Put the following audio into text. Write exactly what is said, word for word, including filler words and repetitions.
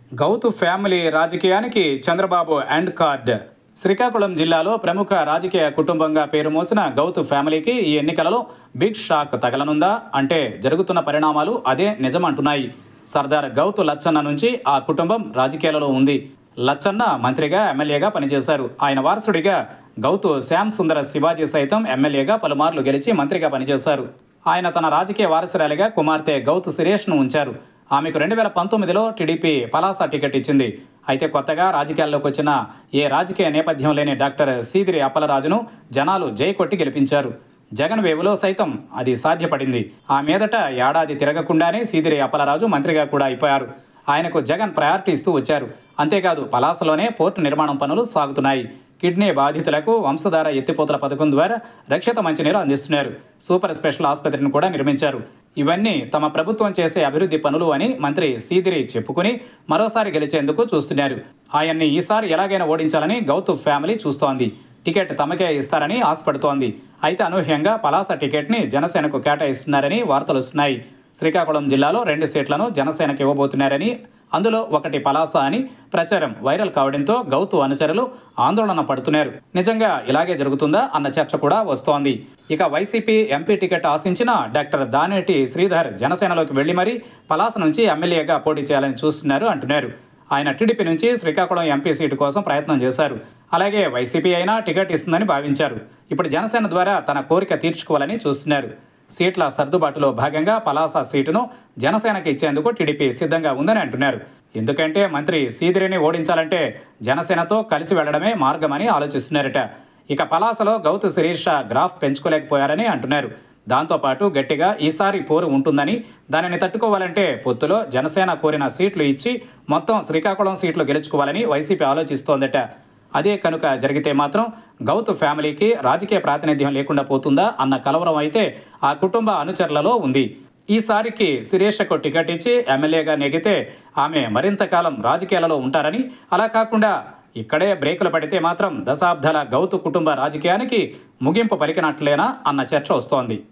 Gouthu family రాజకీయానికి Chandrababu end card. Srikakulam జిల్లాలో ప్రముఖ రాజకీయ కుటుంబంగా పేరు మోసిన గౌతు ఫ్యామిలీకి ఈ ఎన్నికలలో బిగ్ షాక్ తగలనుందా అంటే జరుగుతున్న పరిణామాలు అదే నిజమంటున్నాయి. సర్దార్ గౌతు లచ్చన్న నుంచి ఆ కుటుంబం రాజకీయాలలో ఉంది. లచ్చన్న మంత్రిగా, ఎమ్మెల్యేగా పనిచేశారు. ఆయన వారసుడిగా గౌతు శ్యామ్ సుందర శివాజీ సైతం ఎమ్మెల్యేగా పలుమార్లు గెలిచి మంత్రిగా పనిచేశారు. ఆయన తన రాజకీయ వారసురాలిగా కుమార్తె గౌతు శిరీష్ను ఉంచారు. ఆమెకు రెండు వేల పంతొమ్మిదిలో టీడీపీ పలాస టికెట్ ఇచ్చింది. అయితే కొత్తగా రాజకీయాల్లోకి వచ్చిన ఏ రాజకీయ నేపథ్యం లేని డాక్టర్ సీదిరి అప్పలరాజును జనాలు జై కొట్టి గెలిపించారు. జగన్ వేవులో సైతం అది సాధ్యపడింది. ఆ మీదట ఏడాది తిరగకుండానే సీదిరి అప్పలరాజు మంత్రిగా కూడా అయిపోయారు. ఆయనకు జగన్ ప్రయారిటీ ఇస్తూ వచ్చారు. అంతేకాదు పలాసలోనే పోర్టు నిర్మాణం పనులు సాగుతున్నాయి. కిడ్నీ బాధితులకు వంశధార ఎత్తిపోతల పథకం ద్వారా రక్షిత మంచినీరు అందిస్తున్నారు. సూపర్ స్పెషల్ ఆసుపత్రిని కూడా నిర్మించారు. ఇవన్నీ తమ ప్రభుత్వం చేసే అభివృద్ధి పనులు అని మంత్రి సీదిరి చెప్పుకుని మరోసారి గెలిచేందుకు చూస్తున్నారు. ఆయన్ని ఈసారి ఎలాగైనా ఓడించాలని గౌతు ఫ్యామిలీ చూస్తోంది. టికెట్ తమకే ఇస్తారని ఆశపడుతోంది. అయితే అనూహ్యంగా పలాస టికెట్ని జనసేనకు కేటాయిస్తున్నారని వార్తలు వస్తున్నాయి. శ్రీకాకుళం జిల్లాలో రెండు సీట్లను జనసేనకు ఇవ్వబోతున్నారని, అందులో ఒకటి పలాస అని ప్రచారం వైరల్ కావడంతో గౌతు అనుచరులు ఆందోళన పడుతున్నారు. నిజంగా ఇలాగే జరుగుతుందా అన్న చర్చ కూడా వస్తోంది. ఇక వైసీపీ ఎంపీ టికెట్ ఆశించిన డాక్టర్ దానేటి శ్రీధర్ జనసేనలోకి వెళ్లి మరీ పలాస నుంచి ఎమ్మెల్యేగా పోటీ చేయాలని చూస్తున్నారు అంటున్నారు. ఆయన టీడీపీ నుంచి శ్రీకాకుళం ఎంపీ సీటు కోసం ప్రయత్నం చేశారు. అలాగే వైసీపీ అయినా టికెట్ ఇస్తుందని భావించారు. ఇప్పుడు జనసేన ద్వారా తన కోరిక తీర్చుకోవాలని చూస్తున్నారు. సీట్ల సర్దుబాటులో భాగంగా పలాస సీటును జనసేనకి ఇచ్చేందుకు టీడీపీ సిద్ధంగా ఉందని అంటున్నారు. ఎందుకంటే మంత్రి సీదిరిని ఓడించాలంటే జనసేనతో కలిసి వెళ్లడమే మార్గమని ఆలోచిస్తున్నారట. ఇక పలాసలో గౌతు శిరీష గ్రాఫ్ పెంచుకోలేకపోయారని అంటున్నారు. దాంతోపాటు గట్టిగా ఈసారి పోరు ఉంటుందని, దానిని తట్టుకోవాలంటే పొత్తులో జనసేన కోరిన సీట్లు ఇచ్చి మొత్తం శ్రీకాకుళం సీట్లు గెలుచుకోవాలని వైసీపీ ఆలోచిస్తోందట. అదే కనుక జరిగితే మాత్రం గౌతు ఫ్యామిలీకి రాజకీయ ప్రాతినిధ్యం లేకుండా పోతుందా అన్న కలవరం అయితే ఆ కుటుంబ అనుచరులలో ఉంది. ఈసారికి శిరీషకు టికెట్ ఇచ్చి ఎమ్మెల్యేగా నెగితే ఆమె మరింత కాలం రాజకీయాలలో ఉంటారని, అలా కాకుండా ఇక్కడే బ్రేకులు పడితే మాత్రం దశాబ్దాల గౌతు కుటుంబ రాజకీయానికి ముగింపు పలికినట్లేనా అన్న చర్చ వస్తోంది.